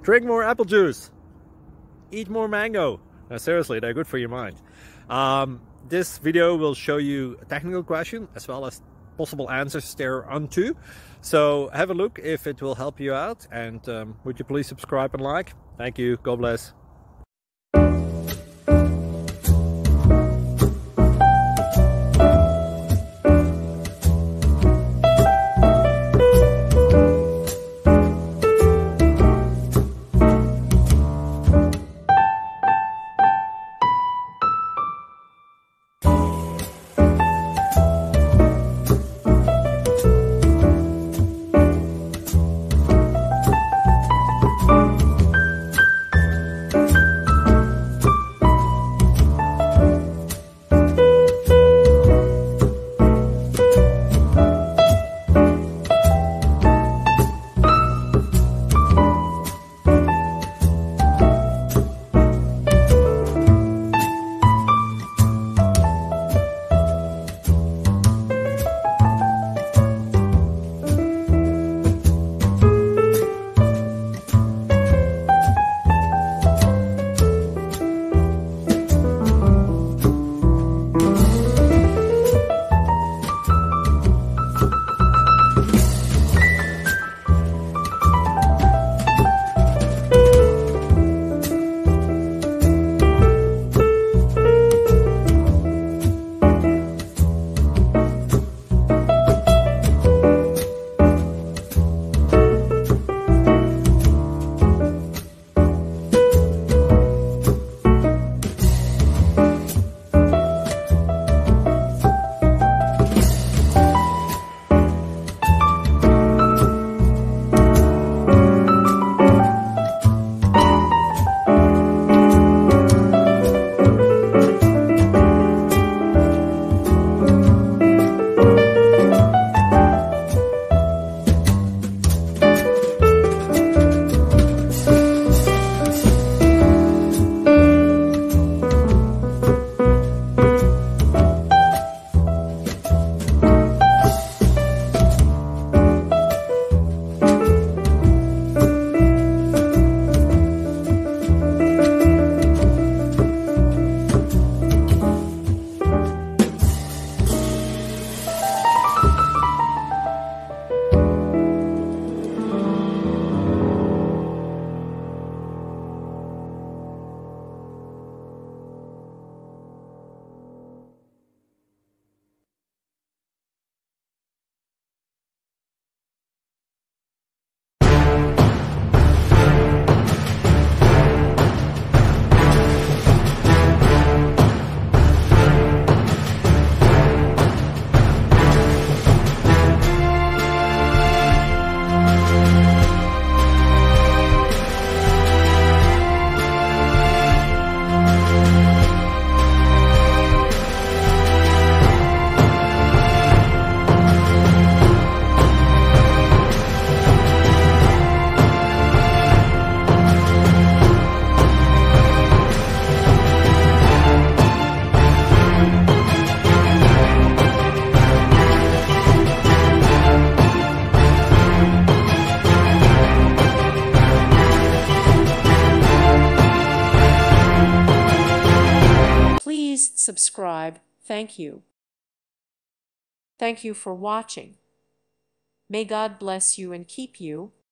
Drink more apple juice. Eat more mango. Seriously, they're good for your mind. This video will show you a technical question as well as possible answers thereunto. So have a look if it will help you out, and would you please subscribe and like? Thank you. God bless. Please subscribe. Thank you. Thank you for watching. May God bless you and keep you.